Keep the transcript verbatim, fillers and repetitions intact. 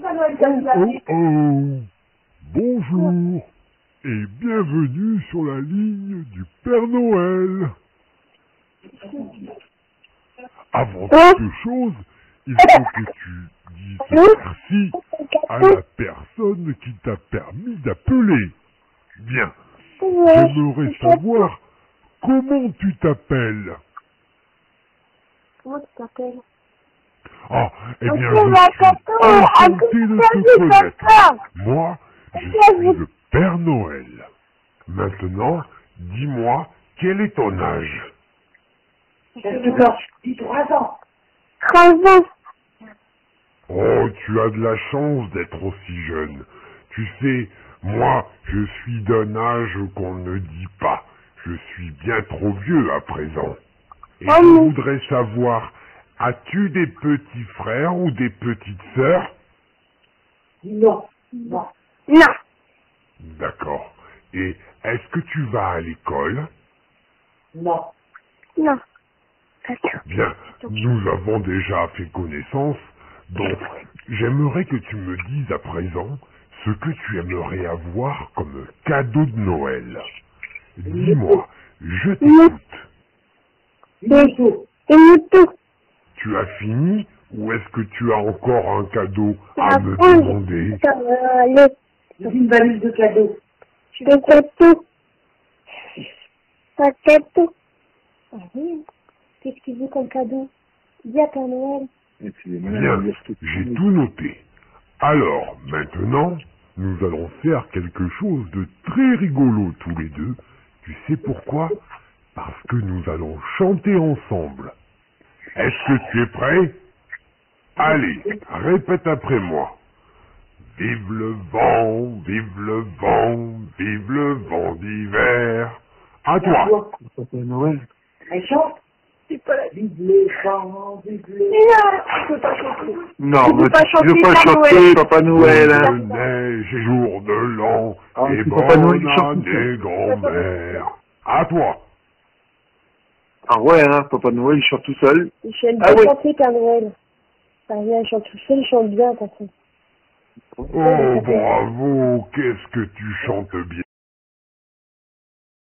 Oh oh, bonjour et bienvenue sur la ligne du Père Noël. Avant toute chose, il faut que tu dises merci à la personne qui t'a permis d'appeler. Bien, j'aimerais savoir comment tu t'appelles. Comment tu t'appelles? Ah, eh bien, je suis enchanté de te connaître. Moi, je suis le Père Noël. Maintenant, dis-moi, quel est ton âge? Dis trois ans. Trois ans. Oh, tu as de la chance d'être aussi jeune. Tu sais, moi, je suis d'un âge qu'on ne dit pas. Je suis bien trop vieux à présent. Et je voudrais savoir, as-tu des petits frères ou des petites sœurs? Non. Non. Non. D'accord. Et est-ce que tu vas à l'école? Non. Non. D'accord. Bien, nous avons déjà fait connaissance, donc j'aimerais que tu me dises à présent ce que tu aimerais avoir comme cadeau de Noël. Dis-moi, je t'écoute. Une moto. Tu as fini ou est-ce que tu as encore un cadeau à La me frange. demander? Euh, le... Une valise de cadeaux. Le gâteau. Un gâteau. Ah oui. Qu'est-ce qu'il veut comme cadeau? Dis à Père Noël. Bien, j'ai tout noté. Alors, maintenant, nous allons faire quelque chose de très rigolo tous les deux. Tu sais pourquoi? Parce que nous allons chanter ensemble. Est-ce que tu es prêt? Allez, répète après moi. Vive le vent, vive le vent, vive le vent d'hiver. À toi. Papa Noël. Elle chante. C'est pas la... Vive les vents, vive les... Je peux pas chanter. Non, Tu peux mais pas tu veux chanter pas Père chanter Noël. Papa Noël, Jour hein. de neige et jour de l'an, Ah, et c'est Papa Noël bonne qui chante tout année, grand-mère. À toi. Ah ouais, hein, Papa Noël, il chante tout seul. J'aime Ah bien ouais. chanter Père Noël. Ça vient, il chante tout seul, il chante bien, de toute façon. Oh, bravo, qu'est-ce que tu chantes bien.